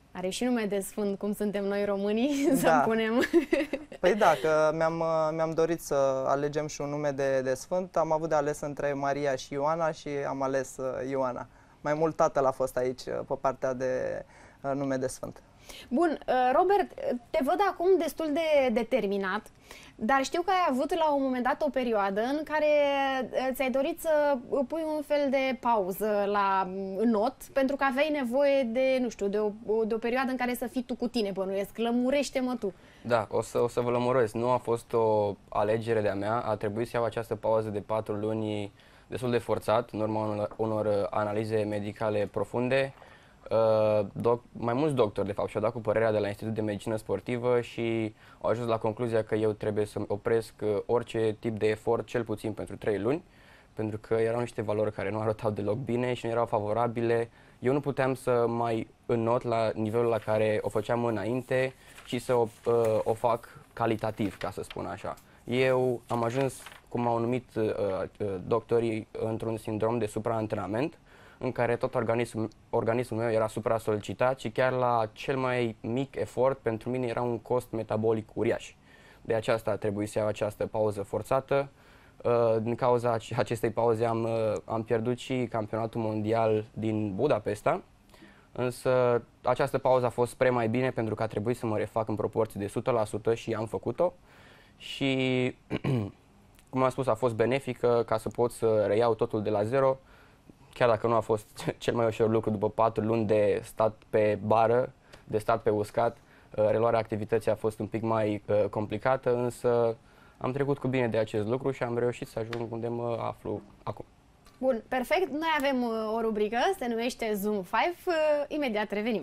Are și nume de sfânt, cum suntem noi românii, Da. să punem. Păi da, că mi-am, mi-am dorit să alegem și un nume de, de sfânt. Am avut de ales între Maria și Ioana și am ales uh, Ioana. Mai mult tatăl a fost aici uh, pe partea de uh, nume de sfânt. Bun, Robert, te văd acum destul de determinat, dar știu că ai avut la un moment dat o perioadă în care ți-ai dorit să pui un fel de pauză la not, pentru că aveai nevoie de, nu știu, de o, de o perioadă în care să fii tu cu tine, bănuiesc. Lămurește-mă tu. Da, o să, o să vă lămuresc. Nu a fost o alegere de-a mea, a trebuit să iau această pauză de patru luni destul de forțat, în urma unor, unor analize medicale profunde. Uh, doc, mai mulți doctori, de fapt, și-au dat cu părerea de la Institutul de Medicină Sportivă și au ajuns la concluzia că eu trebuie să opresc orice tip de efort, cel puțin pentru trei luni, pentru că erau niște valori care nu arătau deloc bine și nu erau favorabile. Eu nu puteam să mai înnot la nivelul la care o făceam înainte și să o, uh, o fac calitativ, ca să spun așa. Eu am ajuns, cum au numit uh, uh, doctorii, într-un sindrom de supraantrenament, în care tot organismul, organismul meu era supra-solicitat și chiar la cel mai mic efort pentru mine era un cost metabolic uriaș. De aceasta a trebuit să iau această pauză forțată. Din cauza acestei pauze am, am pierdut și campionatul mondial din Budapesta, însă această pauză a fost spre mai bine pentru că a trebuit să mă refac în proporție de o sută la sută și am făcut-o. Și, cum am spus, a fost benefică ca să pot să reiau totul de la zero. Chiar dacă nu a fost cel mai ușor lucru după patru luni de stat pe bară, de stat pe uscat, reluarea activității a fost un pic mai uh, complicată, însă am trecut cu bine de acest lucru și am reușit să ajung unde mă aflu acum. Bun, perfect. Noi avem uh, o rubrică, se numește Zoom cinci. Uh, imediat revenim.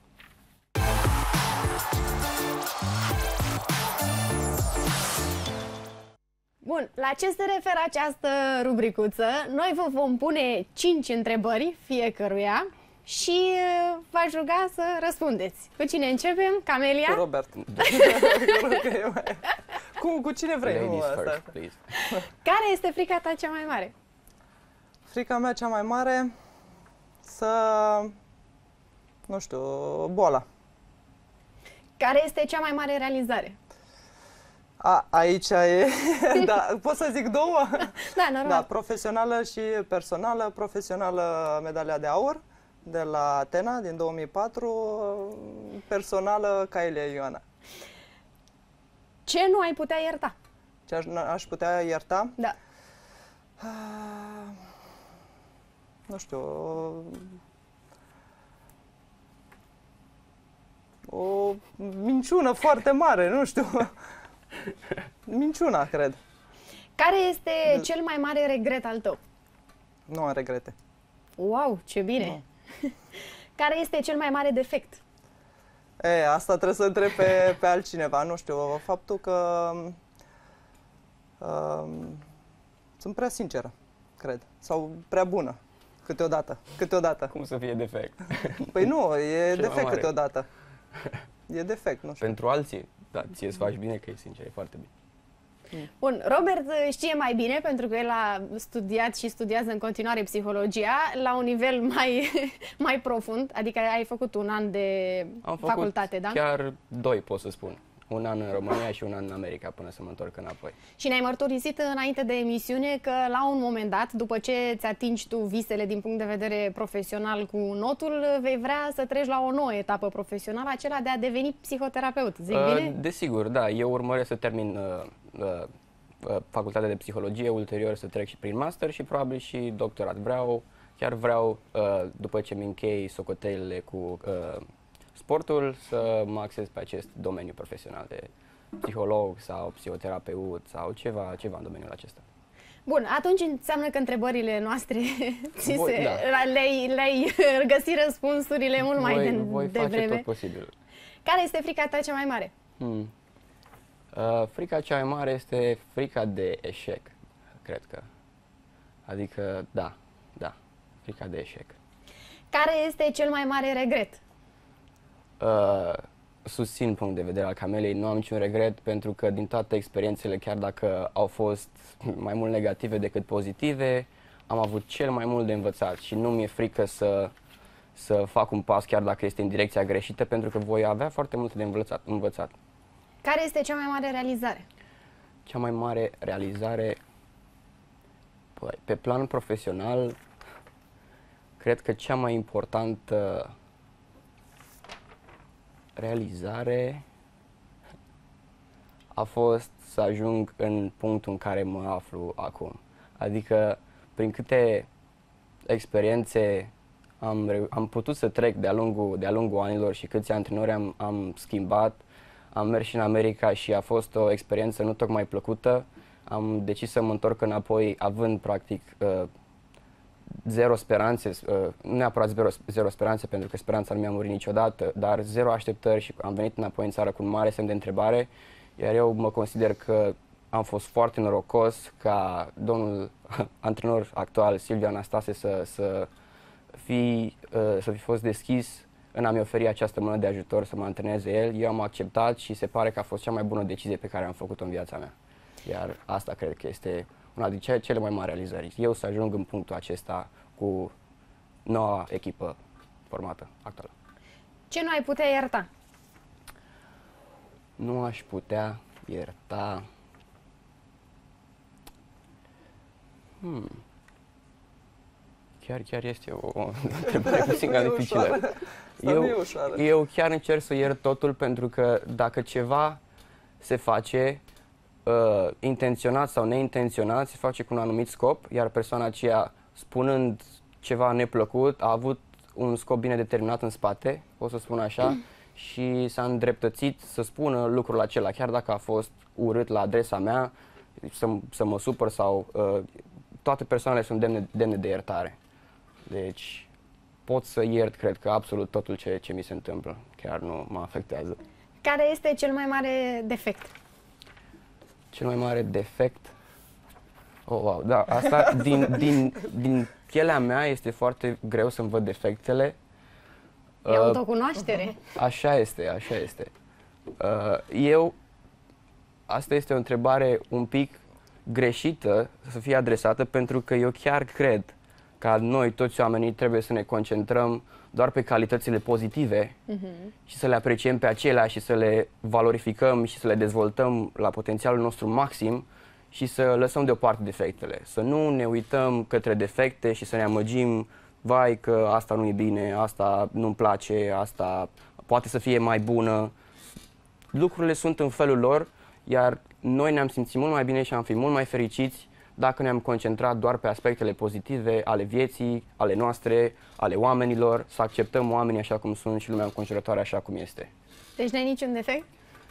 Bun, la ce se referă această rubricuță? Noi vă vom pune cinci întrebări fiecăruia și v-aș ruga să răspundeți. Cu cine începem? Camelia? Cu Robert. Cum, cu cine vrei? Ladies Nu, asta. first, please. Care este frica ta cea mai mare? Frica mea cea mai mare să, nu știu, boala. Care este cea mai mare realizare? A, aici e, da, pot să zic două? Da, normal. Da, profesională și personală. Profesională, medalia de aur de la Atena din două mii patru, personală, Caelia Ioana. Ce nu ai putea ierta? Ce aș, aș putea ierta? Da. Ah, nu știu, o, o minciună foarte mare, nu știu. Minciuna, cred. Care este cel mai mare regret al tău? Nu am regrete. Wow, ce bine! Nu. Care este cel mai mare defect? E, asta trebuie să întreb pe, pe altcineva, nu știu, faptul că um, sunt prea sinceră, cred, sau prea bună, câteodată, câteodată. Cum să fie defect? Păi nu, e Cel mai defect mare. câteodată. E defect, nu știu. Pentru alții, da, ție îți faci bine, că e sincer, e foarte bine. Bun, Robert știe mai bine pentru că el a studiat și studiază în continuare psihologia la un nivel mai, mai profund, adică ai făcut un an de Am făcut facultate, da? chiar doi, pot să spun. Un an în România și un an în America până să mă întorc înapoi. Și ne-ai mărturisit înainte de emisiune că la un moment dat, după ce îți atingi tu visele din punct de vedere profesional cu notul, vei vrea să treci la o nouă etapă profesională, acela de a deveni psihoterapeut. Zic Uh, bine? Desigur, da. Eu urmăresc să termin uh, uh, uh, facultatea de psihologie, ulterior să trec și prin master și probabil și doctorat. Vreau, chiar vreau, uh, după ce mi închei socotelile cu uh, sportul, să mă axez pe acest domeniu profesional de psiholog sau psihoterapeut sau ceva, ceva în domeniul acesta. Bun, atunci înseamnă că întrebările noastre ți Voi- se, da. le-ai, le-ai găsit răspunsurile mult mai voi, de, voi face devreme. tot posibil. Care este frica ta cea mai mare? Hmm. Uh, frica cea mai mare este frica de eșec, cred că. Adică, da, da, frica de eșec. Care este cel mai mare regret? Uh, susțin punct de vedere al Cameliei, nu am niciun regret pentru că din toate experiențele, chiar dacă au fost mai mult negative decât pozitive, am avut cel mai mult de învățat și nu mi-e frică să, să fac un pas chiar dacă este în direcția greșită, pentru că voi avea foarte multe de învățat. învățat. Care este cea mai mare realizare? Cea mai mare realizare, păi, pe plan profesional, cred că cea mai importantă realizare a fost să ajung în punctul în care mă aflu acum. Adică, prin câte experiențe am, am putut să trec de-a lungul, de-a lungul anilor și câți antrenori am, am schimbat, am mers și în America și a fost o experiență nu tocmai plăcută. Am decis să mă întorc înapoi având, practic, uh, zero speranțe, uh, nu neapărat zero, zero speranțe, pentru că speranța nu mi-a murit niciodată, dar zero așteptări și am venit înapoi în țară cu un mare semn de întrebare, iar eu mă consider că am fost foarte norocos ca domnul antrenor actual, Silviu Anastase, să, să, fi, uh, să fi fost deschis în a-mi oferi această mână de ajutor să mă antreneze el. Eu am acceptat și se pare că a fost cea mai bună decizie pe care am făcut-o în viața mea. Iar asta cred că este una dintre cele mai mari realizări. Eu să ajung în punctul acesta cu noua echipă formată actuală. Ce nu ai putea ierta? Nu aș putea ierta... Hmm. Chiar, chiar este o întrebare puțin cam dificilă. Eu, eu chiar încerc să iert totul, pentru că dacă ceva se face uh, intenționat sau neintenționat, se face cu un anumit scop, iar persoana aceea, spunând ceva neplăcut, a avut un scop bine determinat în spate, pot să spun așa, mm. și s-a îndreptățit să spună lucrul acela, chiar dacă a fost urât la adresa mea, să, să mă supăr sau... Uh, toate persoanele sunt demne, demne de iertare. Deci pot să iert, cred că, absolut totul ce, ce mi se întâmplă. Chiar nu mă afectează. Care este cel mai mare defect? Cel mai mare defect? Oh, wow, da, asta din, din, din pielea mea este foarte greu să-mi văd defectele. E uh, autocunoaștere. Așa este, așa este. Uh, eu, asta este o întrebare un pic greșită să fie adresată, pentru că eu chiar cred că noi, toți oamenii, trebuie să ne concentrăm doar pe calitățile pozitive uh-huh. și să le apreciem pe acelea și să le valorificăm și să le dezvoltăm la potențialul nostru maxim și să lăsăm deoparte defectele. Să nu ne uităm către defecte și să ne amăgim, vai că asta nu e bine, asta nu-mi place, asta poate să fie mai bună. Lucrurile sunt în felul lor, iar noi ne-am simțit mult mai bine și am fi mult mai fericiți dacă ne-am concentrat doar pe aspectele pozitive ale vieții, ale noastre, ale oamenilor, să acceptăm oamenii așa cum sunt și lumea înconjurătoare așa cum este. Deci n-ai niciun defect?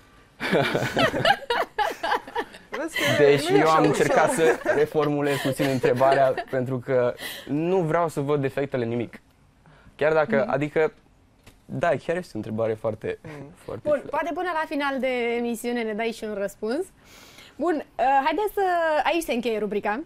Deci eu am încercat să reformulez puțin întrebarea, pentru că nu vreau să văd defectele nimic. Chiar dacă, mm. adică, da, chiar este o întrebare foarte... Mm. foarte Bun, poate până la final de emisiune ne dai și un răspuns. Bun, uh, haideți să... Aici se încheie rubrica.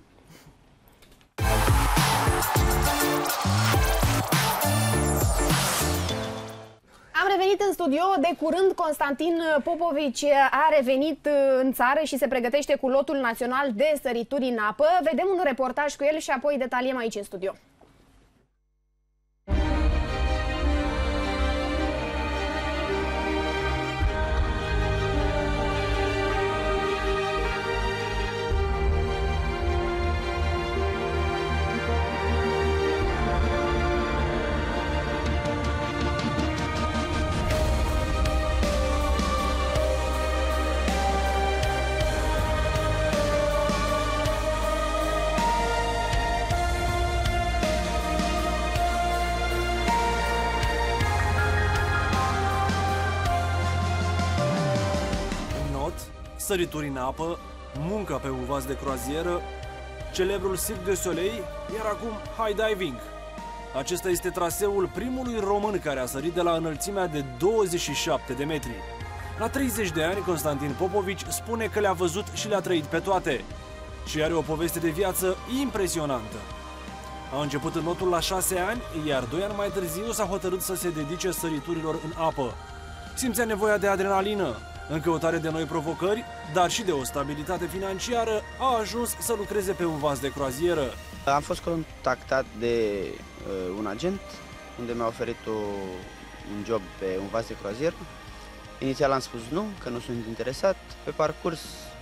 Am revenit în studio. De curând Constantin Popovici a revenit în țară și se pregătește cu lotul național de sărituri în apă. Vedem un reportaj cu el și apoi detaliem aici în studio. Sărituri în apă, munca pe un vas de croazieră, celebrul Cirque du Soleil, iar acum high diving. Acesta este traseul primului român care a sărit de la înălțimea de douăzeci și șapte de metri. La treizeci de ani, Constantin Popovici spune că le-a văzut și le-a trăit pe toate și are o poveste de viață impresionantă. A început înotul la șase ani, iar doi ani mai târziu s-a hotărât să se dedice săriturilor în apă. Simțea nevoia de adrenalină. În căutare de noi provocări, dar și de o stabilitate financiară, a ajuns să lucreze pe un vas de croazieră. Am fost contactat de uh, un agent unde mi-a oferit o, un job pe un vas de croazieră. Inițial am spus nu, că nu sunt interesat. Pe parcurs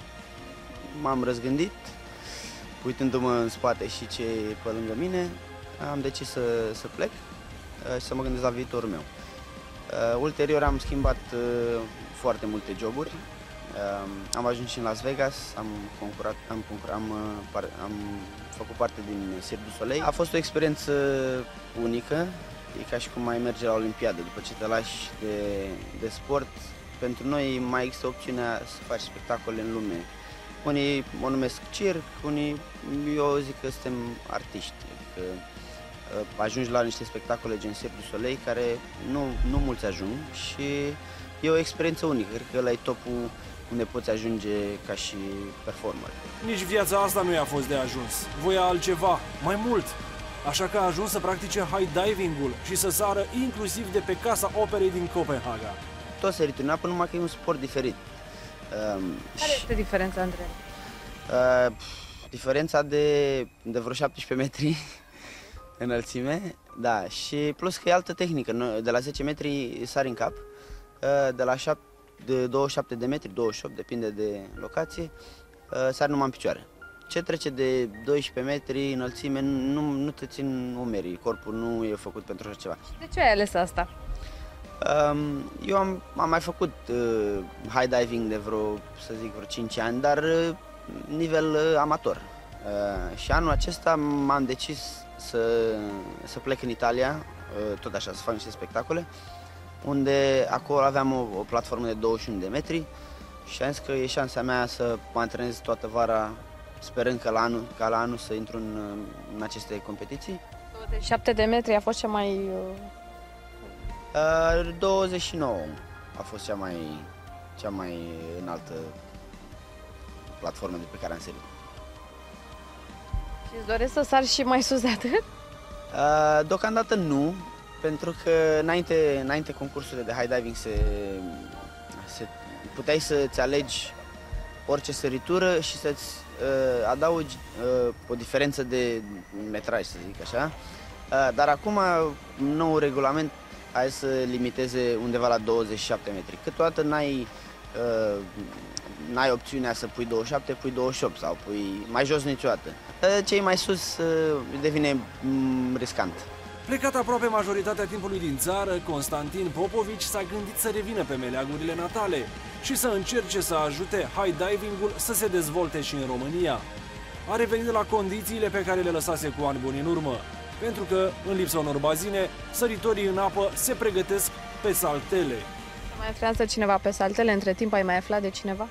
m-am răzgândit, uitându-mă în spate și ce e pe lângă mine, am decis să, să plec și să mă gândesc la viitorul meu. Ulterior am schimbat foarte multe joburi. Am ajuns și în Las Vegas, am concurat, am, concurat, am, am făcut parte din Cirque du Soleil. A fost o experiență unică, e ca și cum mai merge la Olimpiadă, după ce te lași de, de sport. Pentru noi mai există opțiunea să faci spectacole în lume. Unii o numesc circ, unii, eu zic că suntem artiști, adică ajungi la niște spectacole gen Cirque du Soleil care nu, nu mulți ajung și e o experiență unică, cred că ăla e topul unde poți ajunge ca și performer. Nici viața asta nu i-a fost de ajuns, voia altceva, mai mult. Așa că a ajuns să practice high diving-ul și să sară inclusiv de pe Casa Operei din Copenhaga. Tot săritul în apă, numai că e un sport diferit. Care este diferența între ele? Uh, diferența de, de vreo șaptesprezece metri înălțime, da, și plus că e altă tehnică. De la zece metri sari în cap, de la șapte, de douăzeci și șapte de metri, douăzeci și opt, depinde de locație, sari numai în picioare. Ce trece de doisprezece metri înălțime nu, nu te țin umerii, corpul nu e făcut pentru așa ceva. De ce ai ales asta? Eu am, am mai făcut uh, high diving de vreo, să zic, vreo cinci ani, dar uh, nivel uh, amator. Uh, și anul acesta m-am decis să, să plec în Italia, uh, tot așa, să fac niște spectacole, unde acolo aveam o, o platformă de douăzeci și unu de metri și am zis că e șansa mea să mă antrenez toată vara, sperând că la anul, ca la anul să intru în, în aceste competiții. douăzeci și șapte de metri a fost cea mai... Uh... Uh, douăzeci și nouă a fost cea mai, cea mai înaltă platformă de pe care am sărit. Și îți doresc să sari și mai sus de atât? Uh, deocamdată nu, pentru că înainte, înainte concursurile de high diving se, se, puteai să-ți alegi orice săritură și să-ți uh, adaugi uh, o diferență de metraj, să zic așa. Uh, dar acum, nou regulament hai să limiteze undeva la douăzeci și șapte metri. Câteodată n-ai uh, n-ai opțiunea să pui douăzeci și șapte, pui douăzeci și opt sau pui mai jos niciodată. Uh, cei mai sus uh, devine mm, riscant. Plecat aproape majoritatea timpului din țară, Constantin Popovici s-a gândit să revină pe meleagurile natale și să încerce să ajute high diving-ul să se dezvolte și în România. A revenit la condițiile pe care le lăsase cu ani buni în urmă, pentru că, în lipsa unor bazine, săritorii în apă se pregătesc pe saltele. Mai antrenează cineva pe saltele? Între timp ai mai aflat de cineva?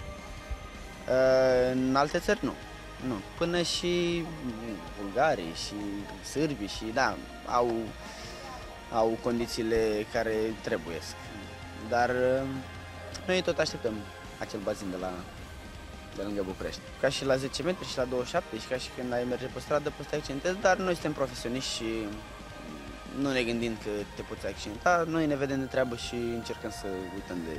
Uh, în alte țări nu. Nu. Până și bulgarii și sârbii și da, au, au condițiile care trebuie. Dar uh, noi tot așteptăm acel bazin de la de lângă București. Ca și la zece metri și la douăzeci și șapte și ca și când ai merge pe stradă, poți să te accidentezi, dar noi suntem profesioniști și nu ne gândim că te poți accidenta, noi ne vedem de treabă și încercăm să uităm de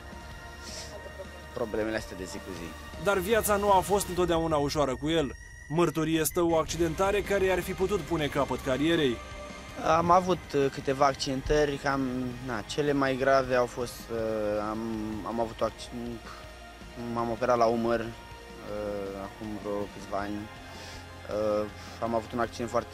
problemele astea de zi cu zi. Dar viața nu a fost întotdeauna ușoară cu el. Mărturie stă o accidentare care i-ar fi putut pune capăt carierei. Am avut câteva accidentări, cam, na, cele mai grave au fost, am, am avut o accident, m-am operat la umăr uh, acum vreo câțiva ani. Uh, am avut un accident foarte,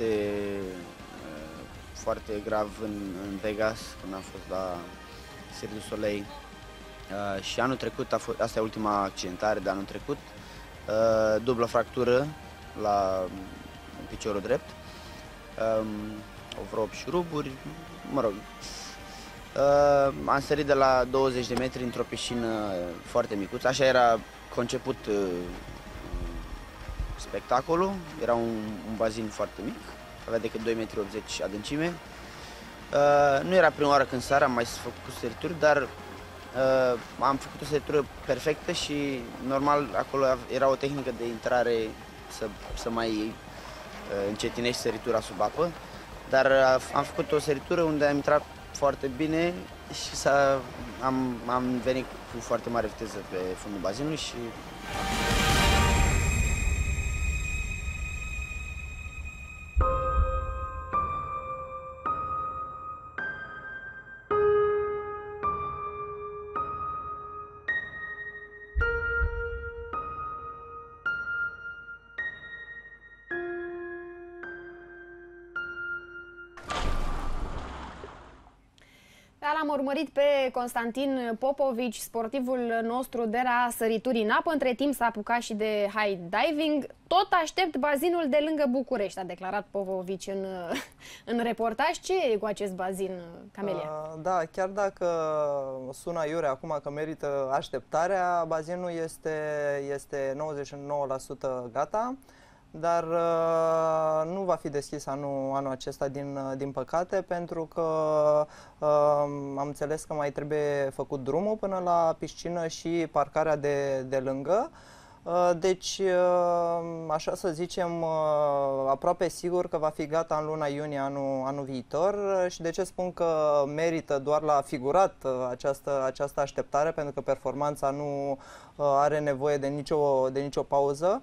uh, foarte grav în, în Vegas, când am fost la Cirque du Soleil. Uh, și anul trecut, a fost, asta e ultima accidentare de anul trecut, uh, dublă fractură la piciorul drept, um, vreo opt șuruburi, mă rog. Uh, am sărit de la douăzeci de metri într-o piscină foarte micuță, așa era conceput uh, spectacolul, era un, un bazin foarte mic, avea decât doi virgulă optzeci metri adâncime. Uh, nu era prima oară când sar, am mai făcut sărituri, dar uh, am făcut o săritură perfectă și normal acolo era o tehnică de intrare să, să mai uh, încetinești săritura sub apă, dar uh, am făcut o săritură unde am intrat foarte bine și s-a, am, am venit cu foarte mare viteză pe fundul bazinului și l-am urmărit pe Constantin Popovici, sportivul nostru de la sărituri în apă. Între timp s-a apucat și de high diving. Tot aștept bazinul de lângă București, a declarat Popovici în, în reportaj. Ce e cu acest bazin, Camelia? Uh, da, chiar dacă sună iure acum că merită așteptarea, bazinul este, este nouăzeci și nouă la sută gata. Dar uh, nu va fi deschis anul, anul acesta, din, din păcate, pentru că uh, am înțeles că mai trebuie făcut drumul până la piscină și parcarea de, de lângă. Uh, deci, uh, așa să zicem, uh, aproape sigur că va fi gata în luna iunie anul, anul viitor. Și de ce spun că merită doar la figurat uh, această, această așteptare? Pentru că performanța nu uh, are nevoie de nicio, de nicio pauză.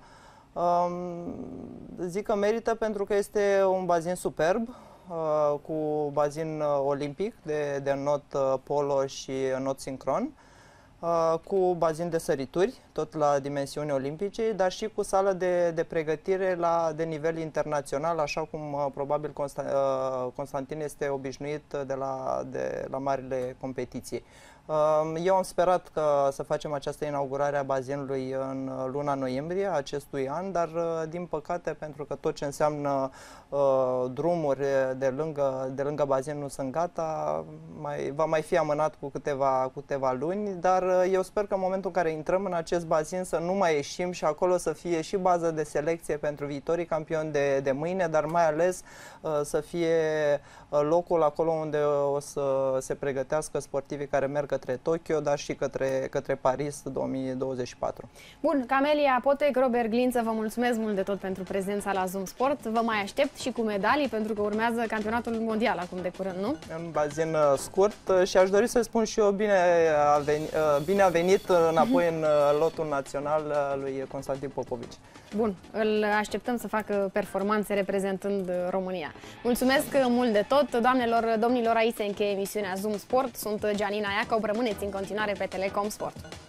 Um, zic că merită pentru că este un bazin superb, uh, cu bazin uh, olimpic de, de înot uh, polo și înot sincron, uh, cu bazin de sărituri, tot la dimensiuni olimpice, dar și cu sală de, de pregătire la, de nivel internațional, așa cum uh, probabil Constant, uh, Constantin este obișnuit de la, de la marile competiții. Eu am sperat că să facem această inaugurare a bazinului în luna noiembrie acestui an, dar din păcate, pentru că tot ce înseamnă uh, drumuri de lângă, de lângă bazin nu sunt gata, mai, va mai fi amânat cu câteva, câteva luni, dar eu sper că în momentul în care intrăm în acest bazin să nu mai ieșim și acolo să fie și bază de selecție pentru viitorii campioni de, de mâine, dar mai ales uh, să fie locul acolo unde o să se pregătească sportivii care merg către Tokyo, dar și către, către Paris două mii douăzeci și patru. Bun, Camelia Potec, Robert Glință, vă mulțumesc mult de tot pentru prezența la Zoom Sport. Vă mai aștept și cu medalii, pentru că urmează campionatul mondial acum de curând, nu? În bazin scurt și aș dori să spun și eu bine a venit, bine a venit înapoi în lotul național lui Constantin Popovici. Bun, îl așteptăm să facă performanțe reprezentând România. Mulțumesc mult de tot, doamnelor, domnilor, aici se încheie emisiunea Zoom Sport. Sunt Gianina Iacob, rămâneți în continuare pe Telecom Sport.